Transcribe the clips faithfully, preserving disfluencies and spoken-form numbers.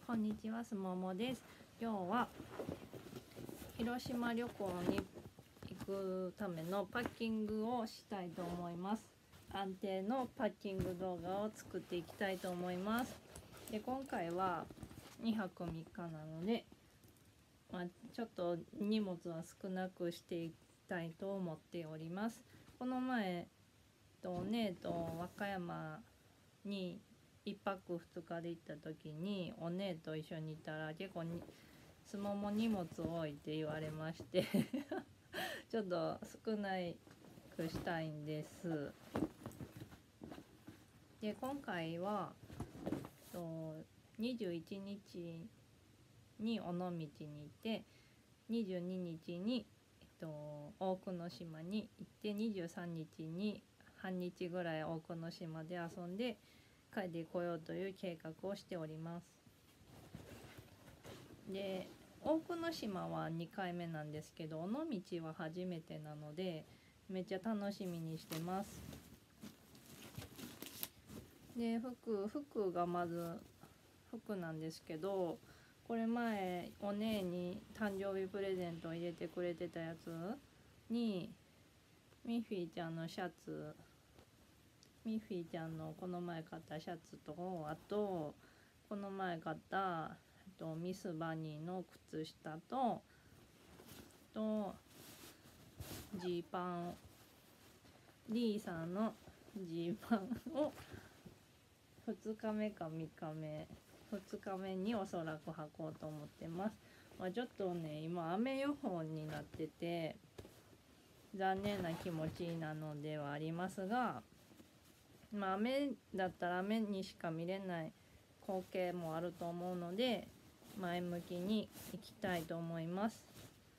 こんにちは、すももです。今日は広島旅行に行くためのパッキングをしたいと思います。安定のパッキング動画を作っていきたいと思います。で、今回はにはくみっかなので、まあ、ちょっと荷物は少なくしていきたいと思っております。この前とねと和歌山にいっぱくふつかで行った時にお姉と一緒にいたら結構にすもも荷物多いって言われましてちょっと少ないくしたいんです。で、今回はとにじゅういちにちに尾道に行ってにじゅうににちに、えっと、大久野島に行ってにじゅうさんにちに半日ぐらい大久野島で遊んで帰ってこようという計画をしております。で、大久野島はにかいめなんですけど、尾道は初めてなのでめっちゃ楽しみにしてます。で、服服がまず服なんですけど、これ前お姉に誕生日プレゼントを入れてくれてたやつにミッフィーちゃんのシャツミッフィーちゃんのこの前買ったシャツと、あとこの前買ったとミスバニーの靴下ととジーパンリーさんのジーパンをふつかめかみっかめふつかめにおそらく履こうと思ってます。まあ、ちょっとね今雨予報になってて残念な気持ちなのではありますが、まあ、雨だったら雨にしか見れない光景もあると思うので前向きに行きたいと思います。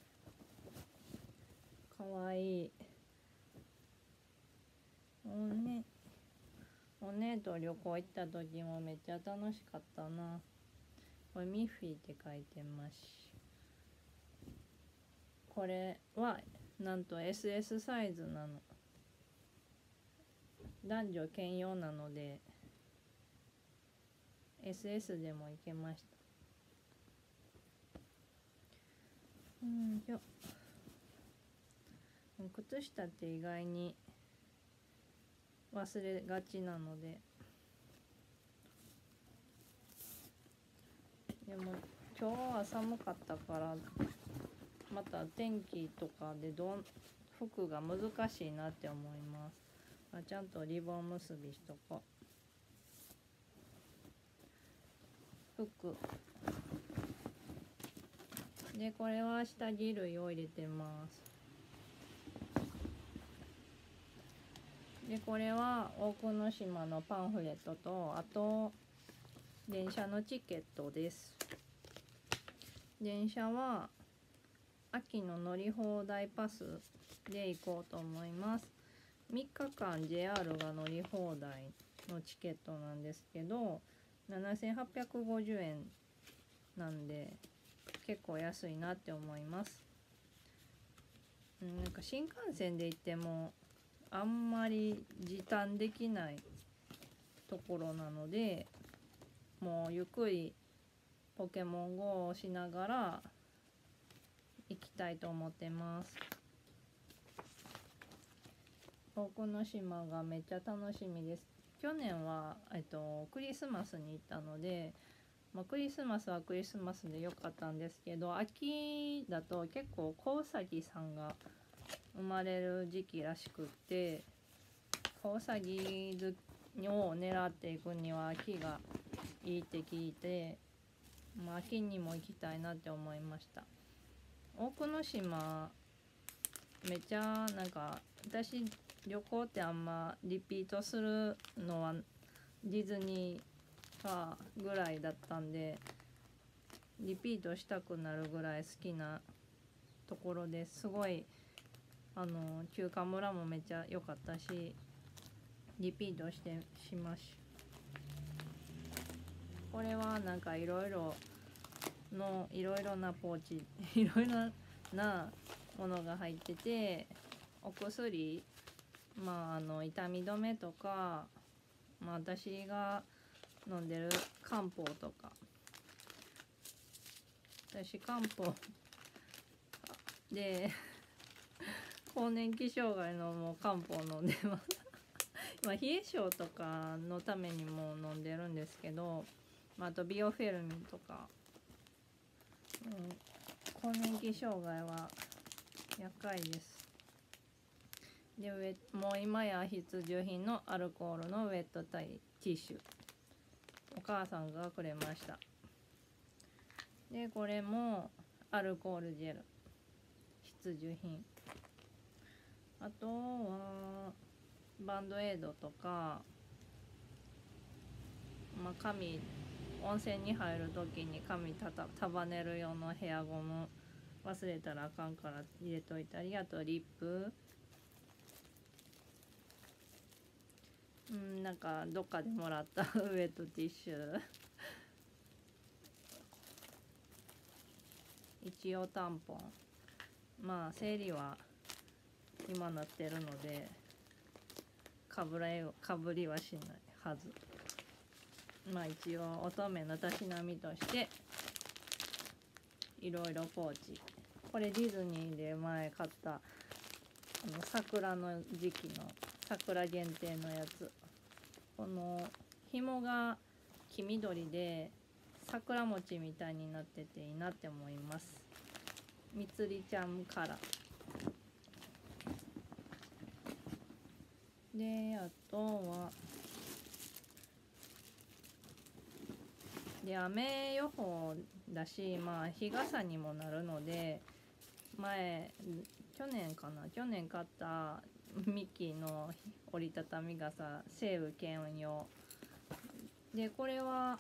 かわいいおねお姉と旅行行った時もめっちゃ楽しかったな。これミッフィーって書いてます。これはなんと エスエス サイズなの。男女兼用なので エスエス でもいけました。うんよ靴下って意外に忘れがちなので、でも今日は寒かったからまた天気とかでどん服が難しいなって思います。あ、ちゃんとリボン結びしとこう。服で、これは下着類を入れてます。で、これは大久野島のパンフレットと、あと電車のチケットです。電車は秋の乗り放題パスで行こうと思います。みっかかん ジェイアール が乗り放題のチケットなんですけどななせんはっぴゃくごじゅうえんなんで結構安いなって思います。なんか新幹線で行ってもあんまり時短できないところなので、もうゆっくりポケモン ゴー をしながら行きたいと思ってます。大久野島がめっちゃ楽しみです。去年は、えっと、クリスマスに行ったので、まあ、クリスマスはクリスマスで良かったんですけど、秋だと結構子うさぎさんが生まれる時期らしくって、子うさぎを狙っていくには秋がいいって聞いて、まあ、秋にも行きたいなって思いました。大久野島めっちゃなんか私旅行ってあんまリピートするのはディズニーかぐらいだったんでリピートしたくなるぐらい好きなところです。すごいあの中華村もめっちゃ良かったしリピートしてしましこれはなんかいろいろのいろいろなポーチいろいろなものが入ってて、お薬まああの痛み止めとか、まあ、私が飲んでる漢方とか私漢方で更年期障害のもう漢方飲んでますまあ冷え性とかのためにも飲んでるんですけど、まあ、あとビオフェルミンとか、うん、更年期障害は厄介です。でウェもう今や必需品のアルコールのウェットタイティッシュ、お母さんがくれました。でこれもアルコールジェル必需品。あとはバンドエイドとか、まあ、髪温泉に入る時に髪たた束ねる用のヘアゴム忘れたらあかんから入れといたり、あとリップ、うん、なんかどっかでもらったウェットティッシュ一応タンポン、まあ生理は今なってるのでかぶれかぶりはしないはず。まあ一応乙女のたしなみとしていろいろポーチ、これディズニーで前買ったあの桜の時期の桜限定のやつ、この紐が黄緑で桜餅みたいになってていいなって思います。みつりちゃんカラーで、あとはで雨予報だし、まあ日傘にもなるので、前去年かな去年買ったミッキーの折りたたみ傘西武兼用で、これは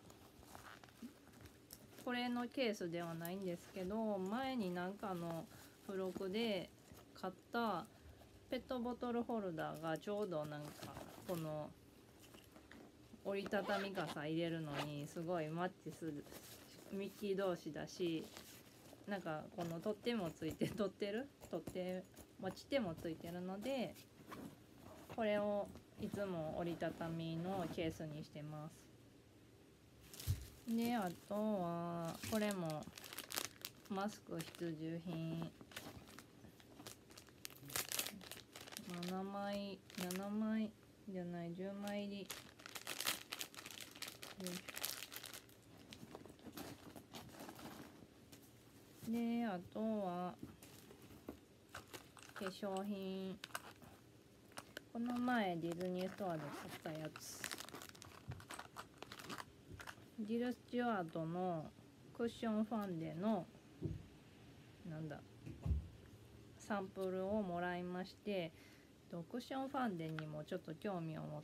これのケースではないんですけど、前になんかの付録で買ったペットボトルホルダーがちょうどなんかこの折りたたみ傘入れるのにすごいマッチする、ミッキー同士だし、なんかこの取っ手もついて取ってる取っ手持ち手もついてるので、これをいつも折りたたみのケースにしてます。であとはこれもマスク必需品ななまいななまいじゃないじゅうまい入りで、あとは化粧品、この前ディズニーストアで買ったやつ、ジル・スチュワートのクッションファンデのなんだサンプルをもらいまして、クッションファンデにもちょっと興味を持って、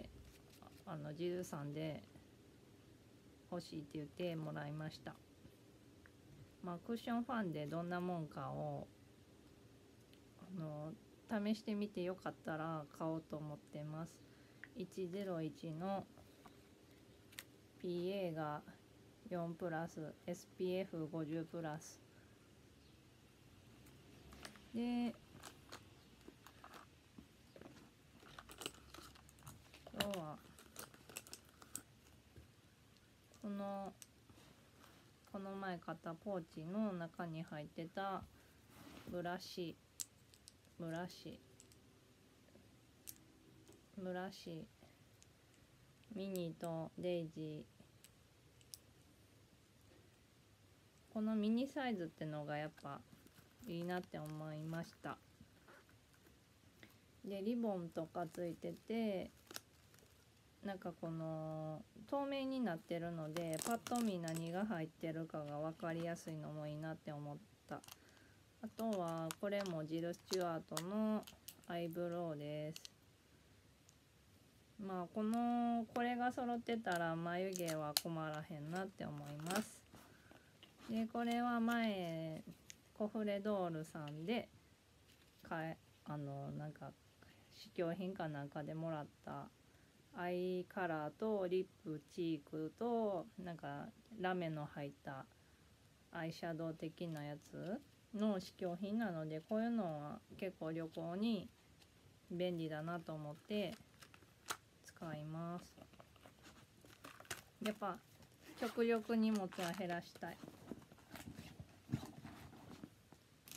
あのジルさんで欲しいって言ってもらいました。まあ、クッションファンデどんなもんかをあの試してみてよかったら買おうと思ってます。いちゼロいちの ピーエー がよんプラス エスピーエフごじゅう プラスで、今日はこのこの前買ったポーチの中に入ってたブラシブラシブラシミニとデイジー、このミニサイズってのがやっぱいいなって思いました。でリボンとかついてて、なんかこの透明になってるのでパッと見何が入ってるかが分かりやすいのもいいなって思った。あとはこれもジル・スチュワートのアイブロウです。まあこのこれが揃ってたら眉毛は困らへんなって思います。でこれは前コフレドールさんでかえあのなんか試供品かなんかでもらったアイカラーとリップチークとなんかラメの入ったアイシャドウ的なやつの試供品なので、こういうのは結構旅行に便利だなと思って使います。やっぱ極力荷物は減らしたい。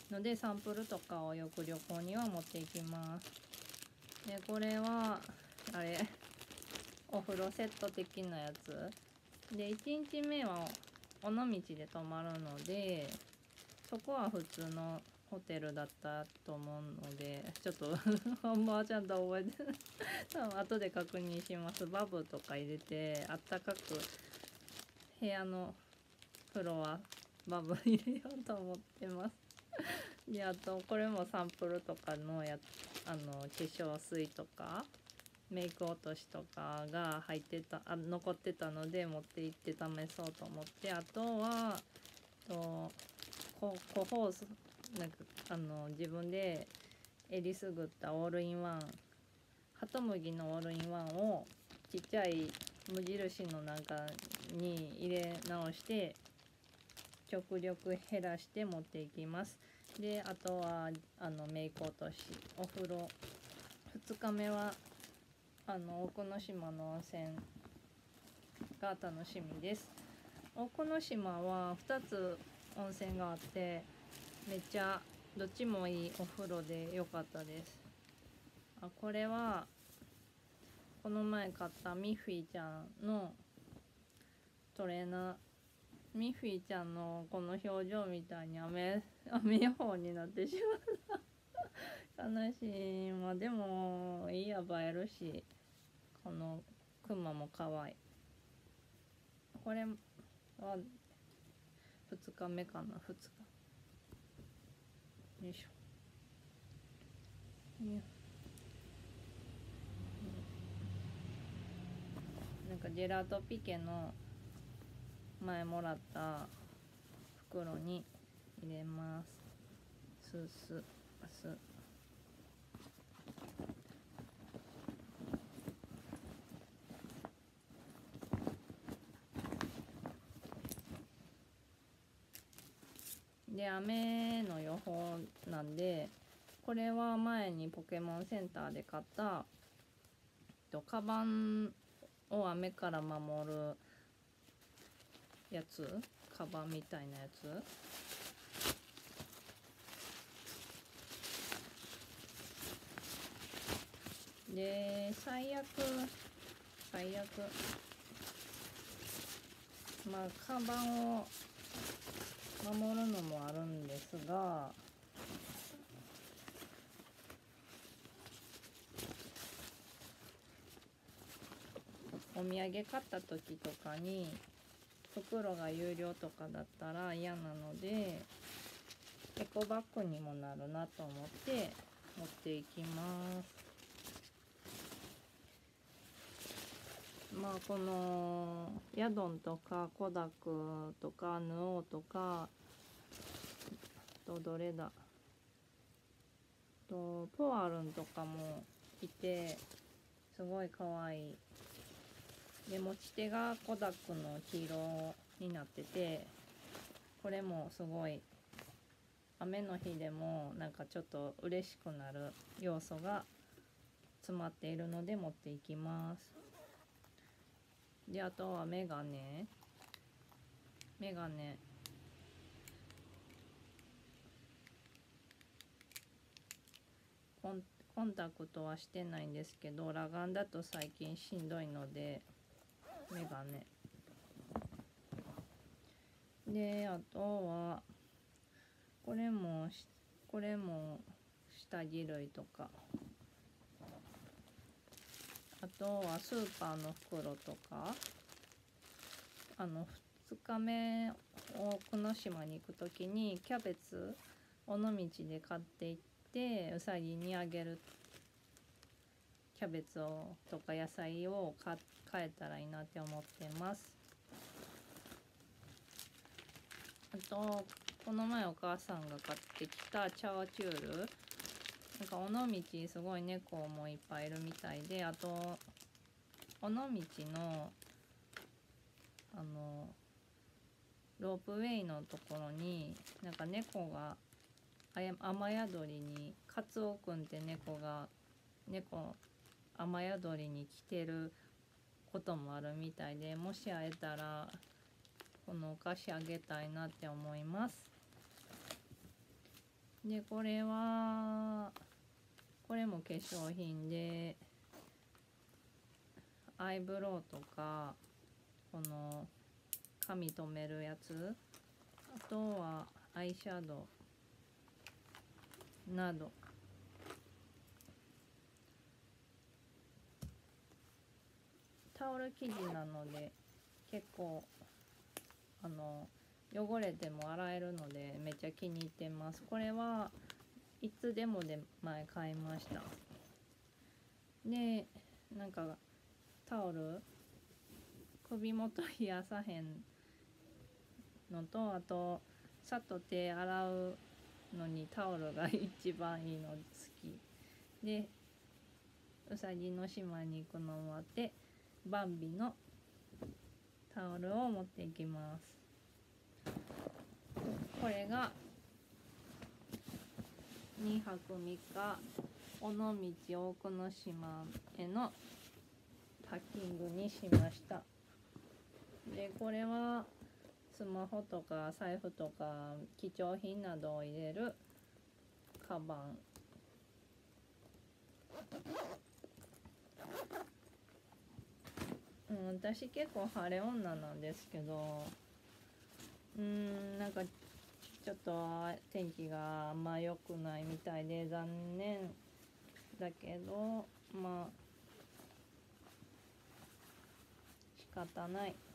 のでサンプルとかをよく旅行には持っていきます。でこれはあれお風呂セット的なやつで、いちにちめは尾道で泊まるので、そこは普通のホテルだったと思うので、ちょっとあんまちゃんと覚えてない多分後で確認します。バブとか入れてあったかく部屋の風呂はバブ入れようと思ってますであとこれもサンプルとかのやあの化粧水とかメイク落としとかが入ってたあ残ってたので持って行って試そうと思って、あとはと個包装なんかあの自分でえりすぐったオールインワンハトムギのオールインワンをちっちゃい無印のなんかに入れ直して極力減らして持っていきます。であとはあのメイク落としお風呂ふつかめはあの奥ノ島の温泉が楽しみです。奥ノ島はふたつ温泉があってめっちゃどっちもいいお風呂で良かったです。あこれはこの前買ったミッフィーちゃんのトレーナー、ミッフィーちゃんのこの表情みたいに雨雨予報になってしまった悲しい。まあでもいいや、映えるしこのクマも可愛い。これはふつかめかな、ふつかよいしょ、よなんかジェラートピケの前もらった袋に入れます。すすすで雨の予報なんで、これは前にポケモンセンターで買ったとカバンを雨から守るやつ、カバンみたいなやつで、最悪最悪まあカバンを守るのもあるんですが、お土産買った時とかに袋が有料とかだったら嫌なのでエコバッグにもなるなと思って持っていきます。まあこのヤドンとかコダクとかヌオーとかとどれだとポワルンとかもいてすごい可愛い。で持ち手がコダックの黄色になってて、これもすごい雨の日でもなんかちょっと嬉しくなる要素が詰まっているので持っていきます。であとはメガネメガネコンコンタクトはしてないんですけど、裸眼だと最近しんどいのでメガネで、あとはこれもこれも下着類とか、あとはスーパーの袋とか、あのふつかめを久野島に行く時にキャベツ尾道で買っていってうさぎにあげるキャベツをとか野菜を買えたらいいなって思ってます。あとこの前お母さんが買ってきたチャワチュール、なんか尾道すごい猫もいっぱいいるみたいで、あと尾道のあのロープウェイのところになんか猫が雨宿りにカツオくんって猫が猫雨宿りに来てることもあるみたいで、もし会えたらこのお菓子あげたいなって思います。 でこれはこれも化粧品でアイブロウとかこの髪留めるやつ、あとはアイシャドウなどタオル生地なので結構あの汚れても洗えるのでめっちゃ気に入ってます。これはいつでもで前買いました。でなんかタオル首元冷やさへんのと、あとさっと手洗うのにタオルが一番いいの好きで、うさぎの島に行くのもあってバンビのタオルを持っていきます。これがにはくみっか尾道大久野島へのパッキングにしました。でこれはスマホとか財布とか貴重品などを入れるカバン、うん、私結構晴れ女なんですけど、うーんなんかちょっと天気があんま良くないみたいで残念だけど、まあ仕方ない。